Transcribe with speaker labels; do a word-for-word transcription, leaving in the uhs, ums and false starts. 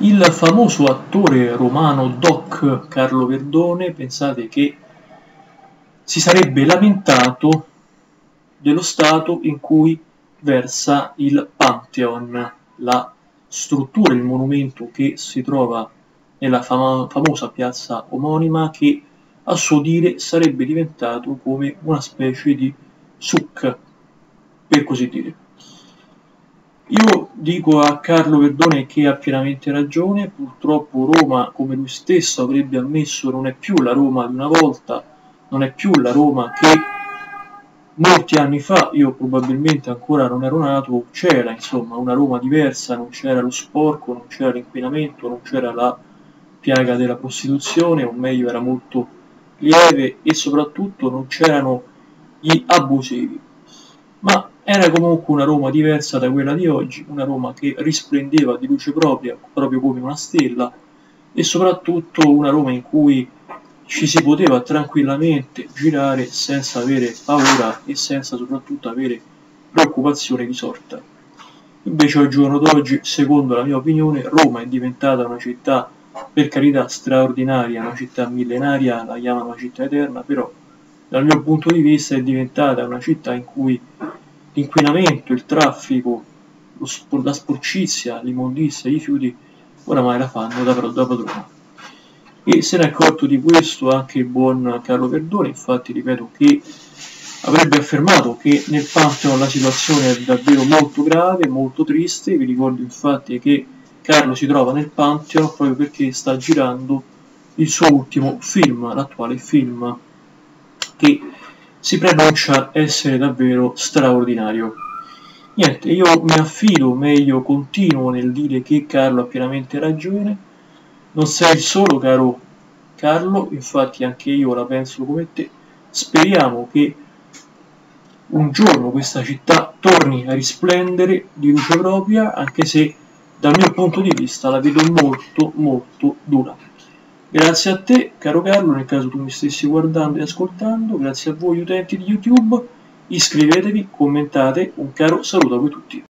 Speaker 1: Il famoso attore romano Doc Carlo Verdone, pensate che si sarebbe lamentato dello stato in cui versa il Pantheon, la struttura, il monumento che si trova nella fama famosa piazza omonima, che a suo dire sarebbe diventato come una specie di souk, per così dire. Io dico a Carlo Verdone che ha pienamente ragione. Purtroppo Roma, come lui stesso avrebbe ammesso, non è più la Roma di una volta, non è più la Roma che molti anni fa, io probabilmente ancora non ero nato, c'era, insomma, una Roma diversa, non c'era lo sporco, non c'era l'inquinamento, non c'era la piaga della prostituzione, o meglio era molto lieve, e soprattutto non c'erano gli abusivi. Ma era comunque una Roma diversa da quella di oggi, una Roma che risplendeva di luce propria, proprio come una stella, e soprattutto una Roma in cui ci si poteva tranquillamente girare senza avere paura e senza soprattutto avere preoccupazione di sorta. Invece al giorno d'oggi, secondo la mia opinione, Roma è diventata una città, per carità, straordinaria, una città millenaria, la chiamano una città eterna, però dal mio punto di vista è diventata una città in cui l'inquinamento, il traffico, lo spor- la sporcizia, l'immondizia, i rifiuti oramai la fanno da, da padrona. E se ne è accorto di questo anche il buon Carlo Verdone, infatti ripeto che avrebbe affermato che nel Pantheon la situazione è davvero molto grave, molto triste. Vi ricordo infatti che Carlo si trova nel Pantheon proprio perché sta girando il suo ultimo film, l'attuale film, che si preannuncia essere davvero straordinario. Niente, io mi affido, meglio continuo nel dire che Carlo ha pienamente ragione. Non sei il solo, caro Carlo, infatti anche io la penso come te. Speriamo che un giorno questa città torni a risplendere di luce propria, anche se dal mio punto di vista la vedo molto molto dura. Grazie a te, caro Carlo, nel caso tu mi stessi guardando e ascoltando, grazie a voi utenti di YouTube, iscrivetevi, commentate, un caro saluto a voi tutti.